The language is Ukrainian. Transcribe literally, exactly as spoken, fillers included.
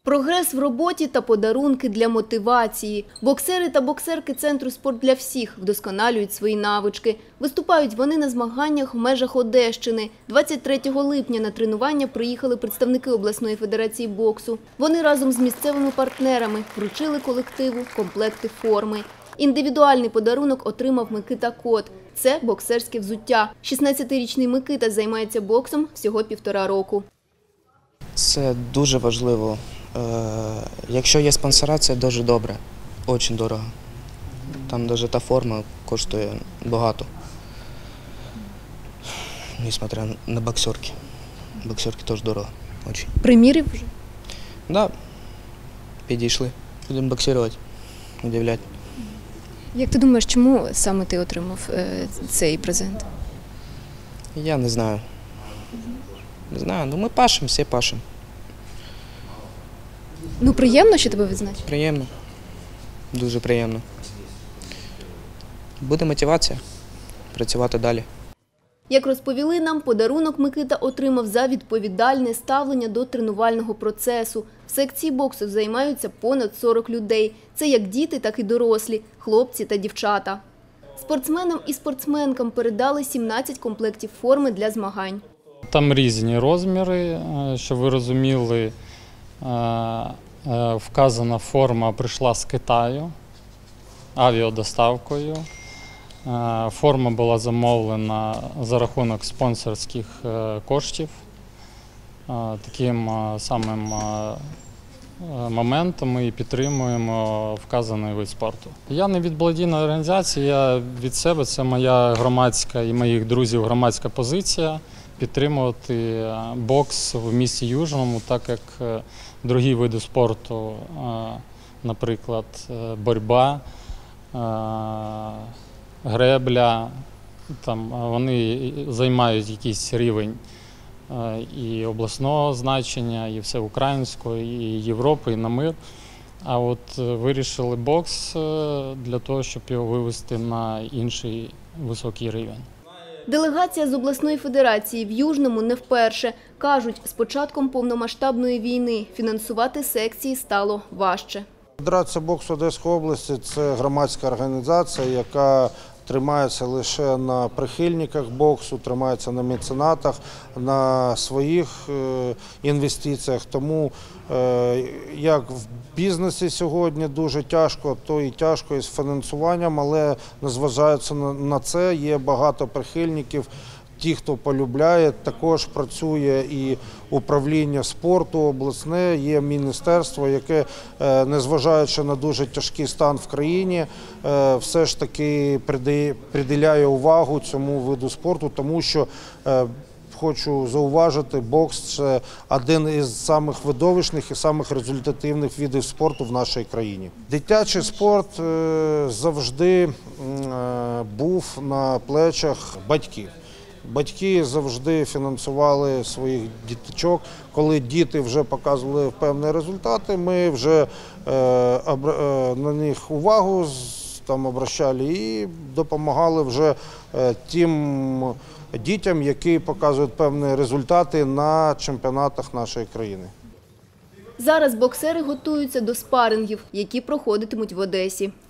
Прогрес в роботі та подарунки для мотивації. Боксери та боксерки Центру «Спорт для всіх» вдосконалюють свої навички. Виступають вони на змаганнях в межах Одещини. двадцять третього липня на тренування приїхали представники обласної федерації боксу. Вони разом з місцевими партнерами вручили колективу комплекти форми. Індивідуальний подарунок отримав Микита Кот. Це боксерське взуття. шістнадцятирічний Микита займається боксом всього півтора року. Це дуже важливо. Якщо є спонсора, це дуже добре, дуже дорого. Там навіть та форма коштує багато, несмотря на боксерки. Боксерки теж дорого. Дуже. Примірив вже? Так, да. Підійшли. Будемо боксувати, удивляти. Як ти думаєш, чому саме ти отримав цей презент? Я не знаю. Не знаю, ну ми пашемо, всі пашемо. Ну, приємно, що тебе відзначили? Приємно. Дуже приємно. Буде мотивація працювати далі. Як розповіли нам, подарунок Микита отримав за відповідальне ставлення до тренувального процесу. В секції боксу займаються понад сорок людей. Це як діти, так і дорослі, хлопці та дівчата. Спортсменам і спортсменкам передали сімнадцять комплектів форми для змагань. Там різні розміри, щоб ви розуміли. Вказана форма прийшла з Китаю авіадоставкою. Форма була замовлена за рахунок спонсорських коштів. Таким самим моментом ми підтримуємо вказаний вид спорту. Я не від благодійної організації, я від себе, це моя громадська і моїх друзів громадська позиція підтримувати бокс в місті Южному, так як другі види спорту, наприклад, боротьба, гребля, там вони займають якийсь рівень і обласного значення, і всеукраїнського, і Європи, і на мир. А от вирішили бокс для того, щоб його вивести на інший високий рівень. Делегація з обласної федерації в Южному не вперше. Кажуть, з початком повномасштабної війни фінансувати секції стало важче. Федерація боксу Одеської області – це громадська організація, яка тримається лише на прихильниках боксу, тримається на меценатах, на своїх інвестиціях. Тому як в бізнесі сьогодні дуже тяжко, то і тяжко із фінансуванням, але незважаючи на це, є багато прихильників. Ті, хто полюбляє, також працює і управління спорту обласне, є міністерство, яке, незважаючи на дуже тяжкий стан в країні, все ж таки приділяє увагу цьому виду спорту, тому що, хочу зауважити, бокс – це один із самих видовищних і самих результативних видів спорту в нашій країні. Дитячий спорт завжди був на плечах батьків. Батьки завжди фінансували своїх діточок. Коли діти вже показували певні результати, ми вже на них увагу там обращали і допомагали вже тим дітям, які показують певні результати на чемпіонатах нашої країни. Зараз боксери готуються до спарингів, які проходитимуть в Одесі.